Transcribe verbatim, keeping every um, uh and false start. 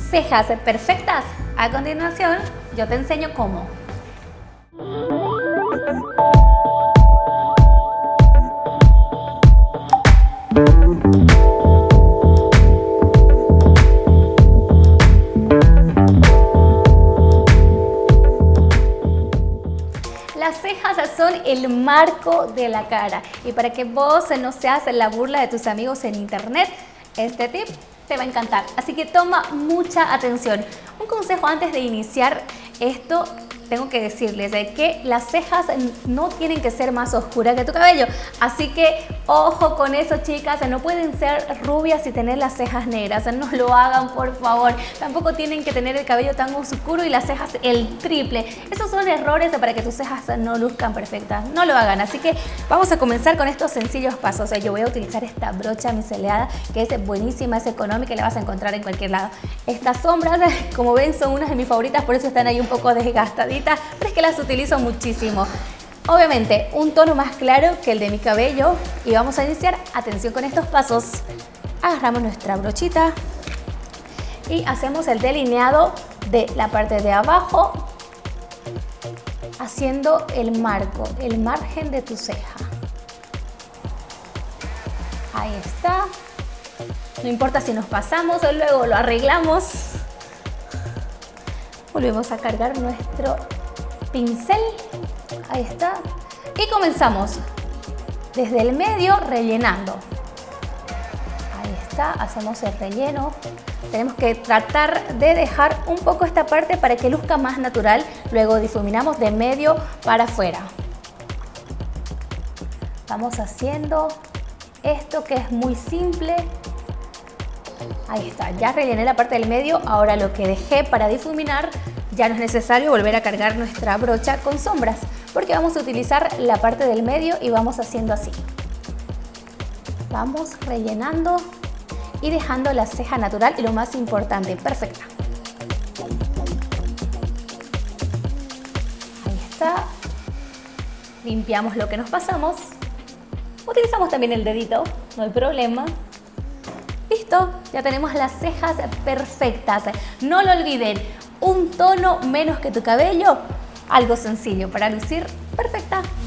cejas perfectas. A continuación, yo te enseño cómo. Las cejas son el marco de la cara y para que vos no seas la burla de tus amigos en internet, este tip te va a encantar. Así que toma mucha atención. Un consejo antes de iniciar esto, tengo que decirles de que las cejas no tienen que ser más oscuras que tu cabello. Así que ojo con eso, chicas. No pueden ser rubias y tener las cejas negras. No lo hagan, por favor. Tampoco tienen que tener el cabello tan oscuro y las cejas el triple. Esos son errores para que tus cejas no luzcan perfectas. No lo hagan. Así que vamos a comenzar con estos sencillos pasos. Yo voy a utilizar esta brocha micelada que es buenísima, es económica y la vas a encontrar en cualquier lado. Estas sombras, como ven, son unas de mis favoritas, por eso están ahí un poco desgastaditas. Pero es que las utilizo muchísimo. Obviamente un tono más claro que el de mi cabello y vamos a iniciar. Atención con estos pasos. Agarramos nuestra brochita y hacemos el delineado de la parte de abajo, haciendo el marco, el margen de tu ceja. Ahí está. No importa si nos pasamos o luego lo arreglamos. Volvemos a cargar nuestro pincel. Ahí está. Y comenzamos desde el medio rellenando. Ahí está. Hacemos el relleno. Tenemos que tratar de dejar un poco esta parte para que luzca más natural. Luego difuminamos de medio para afuera. Vamos haciendo esto que es muy simple. Ahí está, ya rellené la parte del medio. Ahora lo que dejé para difuminar, ya no es necesario volver a cargar nuestra brocha con sombras, porque vamos a utilizar la parte del medio y vamos haciendo así. Vamos rellenando y dejando la ceja natural y lo más importante, perfecta. Ahí está. Limpiamos lo que nos pasamos. Utilizamos también el dedito, no hay problema. Listo, ya tenemos las cejas perfectas. No lo olviden, un tono menos que tu cabello, algo sencillo para lucir perfecta.